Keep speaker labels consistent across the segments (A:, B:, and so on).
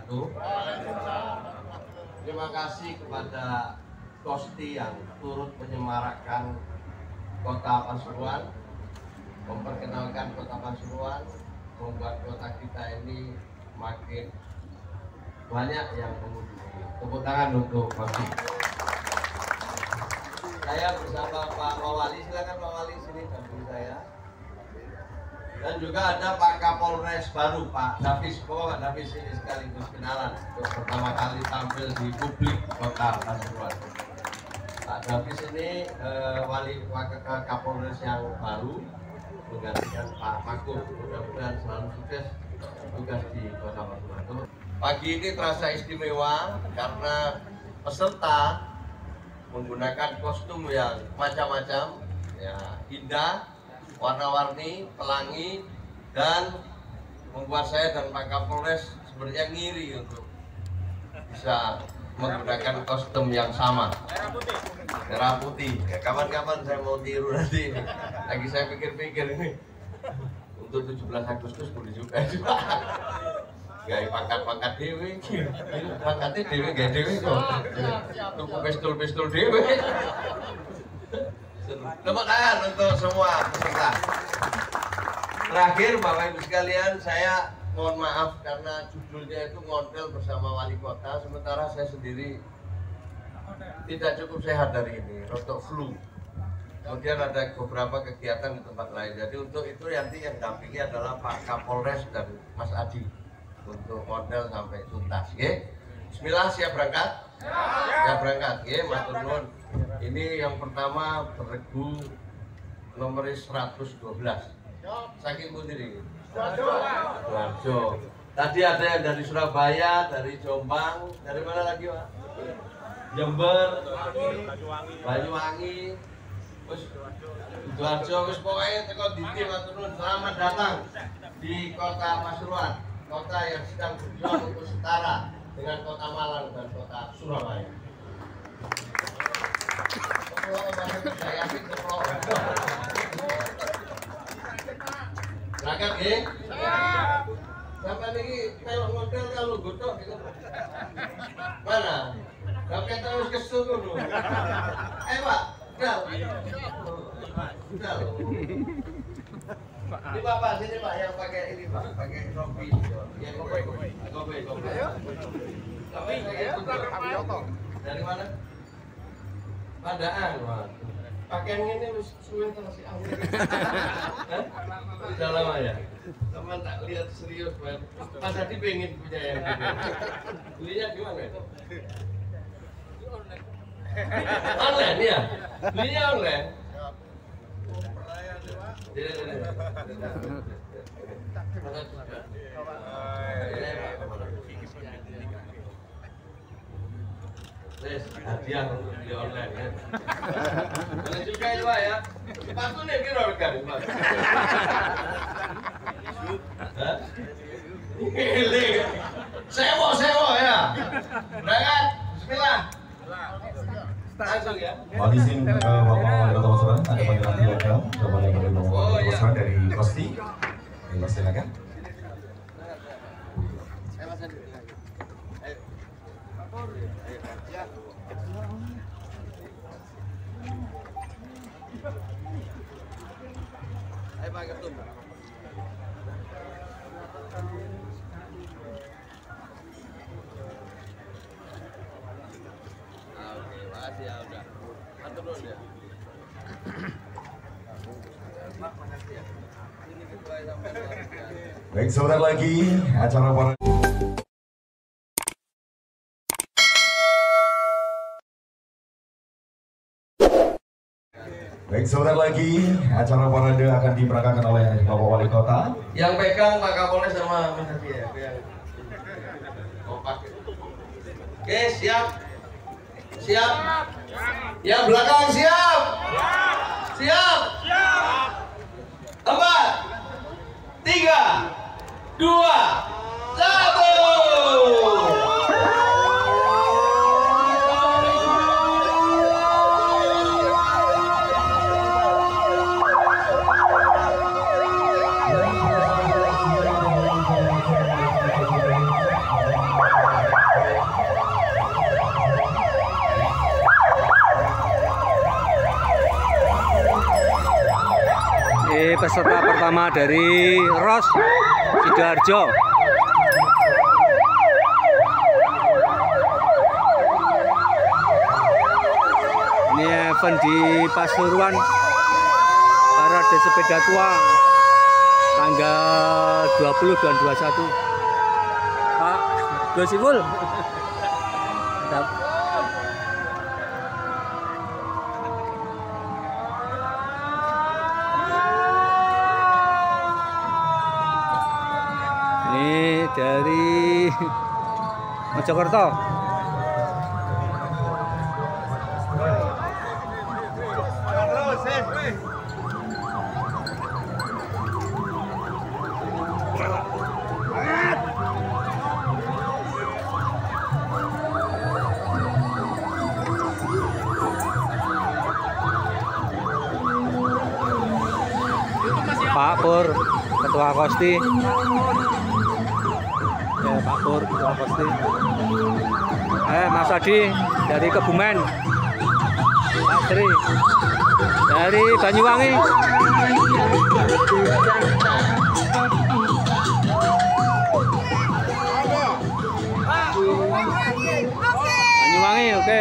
A: wabarakatuh. Terima kasih kepada Kosti yang turut menyemarakkan Kota Pasuruan, memperkenalkan Kota Pasuruan, membuat kota kita ini makin banyak yang mengunjungi. Tepuk tangan untuk Kosti. Saya bersama Pak Mawali, silakan Pak Wali sini damping saya. Dan juga ada Pak Kapolres baru, Pak Davis. Pak Davis ini sekaligus kenalan untuk pertama kali tampil di publik Kota Pasuruan. Pak Davis ini Wali Kapolres yang baru menggantikan Pak Makuk. Mudah-mudahan selalu sukses tugas di Kota Pasuruan. Pagi ini terasa istimewa karena peserta menggunakan kostum yang macam-macam, ya, indah, warna-warni, pelangi, dan membuat saya dan Pak Kapolres sebenarnya ngiri untuk bisa menggunakan kostum yang sama. Merah putih. Ya, kapan-kapan saya mau tiru nanti ini. Lagi saya pikir-pikir ini untuk 17 Agustus boleh juga. Gaya pangkat-pangkat dewe, pangkatnya dewe gak dewe kok. Tuku pistol-pistol dewe. Tepuk tangan untuk semua peserta. Terakhir Bapak Ibu sekalian, saya mohon maaf karena judulnya itu ngontel bersama wali kota, sementara saya sendiri tidak cukup sehat hari ini, rotok flu. Kemudian ada beberapa kegiatan di tempat lain. Jadi untuk itu nanti yang dampingi adalah Pak Kapolres dan Mas Adi untuk model sampai tuntas. Oke? Bismillah, siap berangkat? Siap berangkat. Oke, matur nuwun. Ini yang pertama beregu nomor 112. Saking putri. Sidoarjo. Tadi ada yang dari Surabaya, dari Jombang, dari mana lagi, Pak? Jember, Banyuwangi, Sidoarjo, wis pokoknya teko dindi matur nuwun. Selamat datang di Kota Pasuruan, kota yang sedang berjuang untuk setara dengan Kota Malang dan Kota Surabaya. Silakan, nggih. Sampai ini kalau model kalau godok gitu. Mana? Sampai terus kesel dulu. Pak, udah. Udah. Ini Bapak sini Pak yang pakai ini Pak, pakai rompi. Ya, kopi. Dari mana? Pandaan, Pak. Pakaian ini wis suwe terus awet. Sudah lama ya? Teman tak lihat serius banget. Mas Adi pengen punya yang gitu. Belinya gimana itu? Online ya? Belinya online? Hadiah untuk beli online ya. Boleh juga itu Pak ya. Sepatu nih kira harga Pak. Sewo ya. Berangkat. Bismillah. Langsung ya.
B: Mohon izin Bapak Wali Kota Pasuruan, ada panggilan telegram kepada Bapak Wali Pasuruan dari Kosti. Silakan.
A: Ayo Pak Ketum. Oke, makasih ya udah. Atur dulu ya. Pak, makasih ya. Ini kita sampai.
B: Baik, sebentar lagi acara para parade akan diperagakan oleh Bapak Wali Kota.
A: Yang pegang Pak Kapolres sama Mas Adi ya. Kompak. Oke, siap. Siap. Yang belakang siap. Siap. Siap. 4, 3, 2, 1.
C: peserta pertama dari ROS Sidoarjo. Ini event di Pasuruan, parade sepeda tua tanggal 20 dan 21. Pak Gosipul. Mantap. Ini dari Mojokerto. Pak Pur, Ketua Kosti. Ya, Pak Pur, Ketua Kosti. Mas Adi dari Kebumen. Pak Tri dari Banyuwangi. Banyuwangi, oke.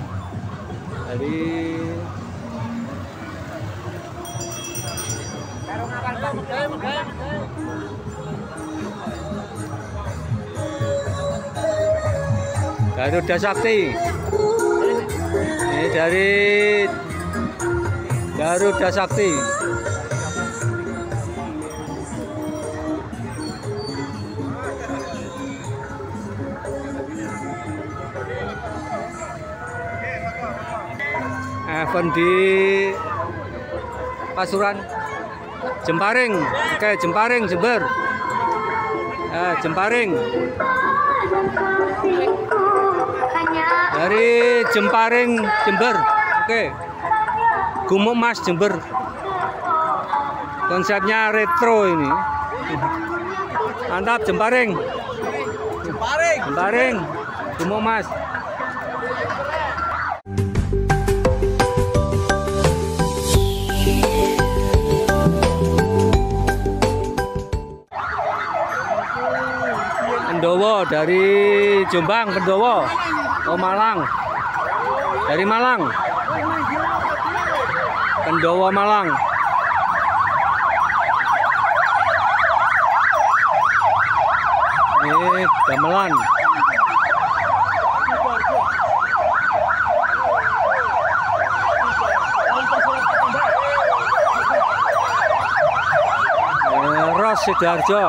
C: Dari Garuda Sakti. Ini dari Garuda Sakti. Event di Pasuruan, Jemparing. Oke, Jemparing, Jember. Jemparing. Dari Jemparing, Jember. Oke. Gumuk Mas, Jember. Konsepnya retro ini. Mantap, Jemparing. Jemparing. Gumuk Mas. Pendowo dari Jombang, Pendowo. Oh, Malang. Dari Malang. Pendowo Malang. Ini gamelan. ROS Sidoarjo.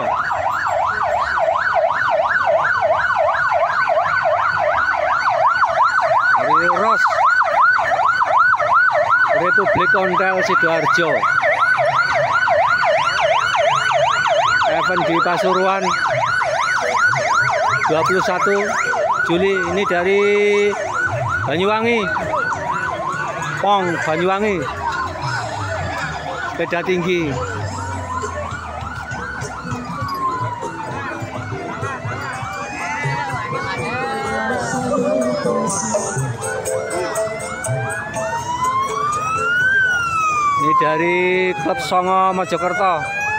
C: ROS Republik Ontel Sidoarjo. Event di Pasuruan 21 Juli. Ini dari Banyuwangi. Pong Banyuwangi. Sepeda tinggi. Ini dari Klub Songo Mojokerto.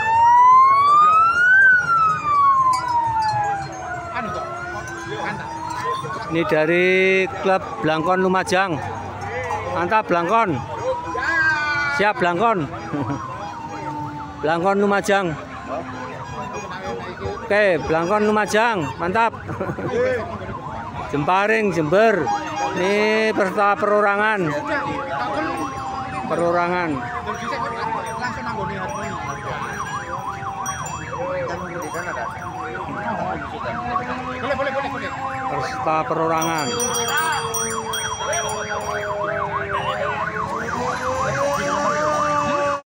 C: Ini dari Klub Blangkon Lumajang. Mantap, Blangkon. Siap, Blangkon. Blangkon Lumajang. Oke, Blangkon Lumajang. Mantap. Jemparing, Jember. Ini peserta perorangan. Peserta perorangan.